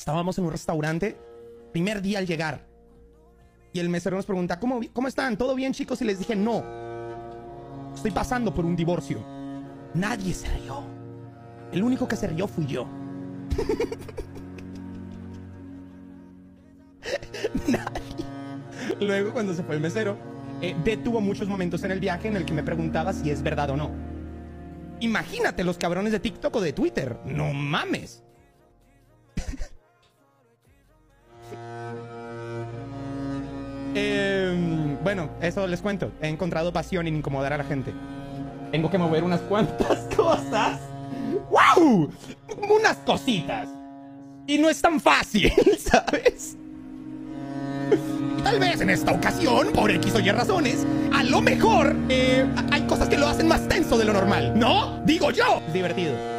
Estábamos en un restaurante, primer día al llegar. Y el mesero nos pregunta, ¿cómo están? ¿Todo bien, chicos? Y les dije, no. Estoy pasando por un divorcio. Nadie se rió. El único que se rió fui yo. Nadie. Luego, cuando se fue el mesero, detuvo muchos momentos en el viaje en el que me preguntaba si es verdad o no. Imagínate los cabrones de TikTok o de Twitter. No mames. Bueno, eso les cuento. He encontrado pasión en incomodar a la gente. Tengo que mover unas cuantas cosas. ¡Wow! Unas cositas. Y no es tan fácil, ¿sabes? Tal vez en esta ocasión, por X o Y razones, a lo mejor hay cosas que lo hacen más tenso de lo normal, ¿no? Digo yo. Es divertido.